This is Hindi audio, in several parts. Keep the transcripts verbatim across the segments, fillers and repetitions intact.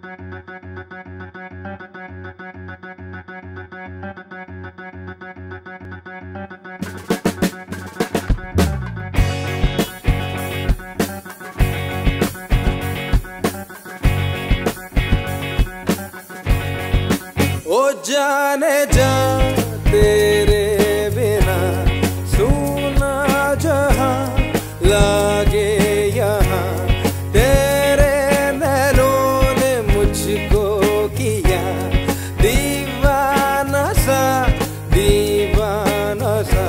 ओ जाने जा तेरे बिना सुना जहां लागे यहाँ, तेरे नैनों ने मुझको किया दीवाना सा दीवाना सा।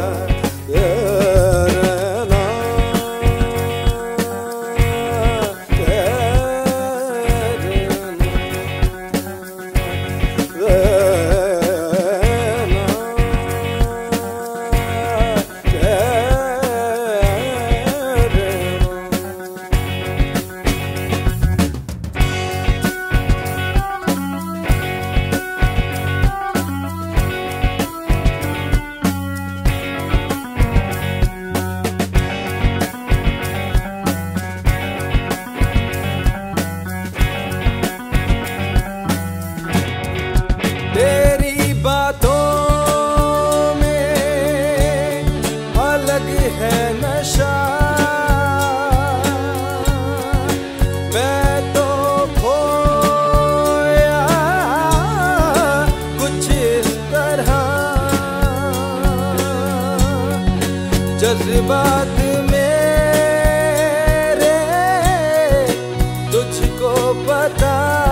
तेरी बातों में अलग है नशा, मैं तो खोया कुछ इस तरह, जज्बात मेरे तुझको पता,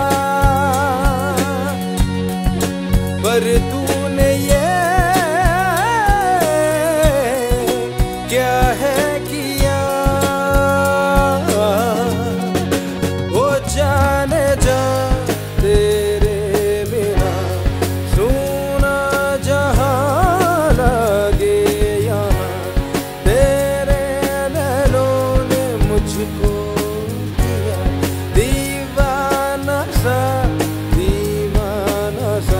पर तूने ये क्या है किया। वो जाने जा तेरे बिना सुना जहां लागे यहाँ, तेरे नैनों ने मुझको किया दीवाना सा दीवाना सा।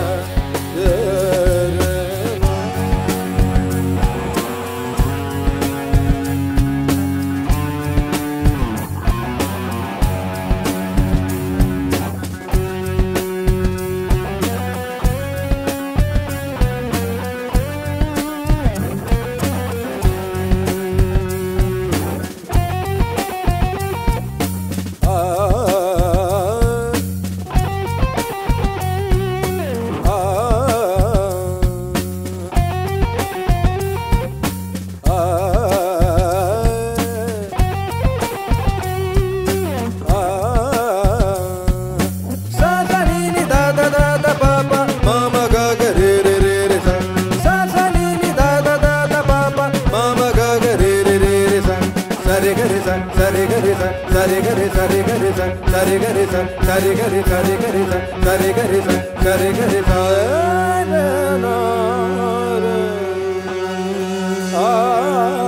Sare gare sa, sare gare sare gare sa, sare gare sa, sare gare sare gare sa, sare gare sa, sare gare sa, na na na, ah.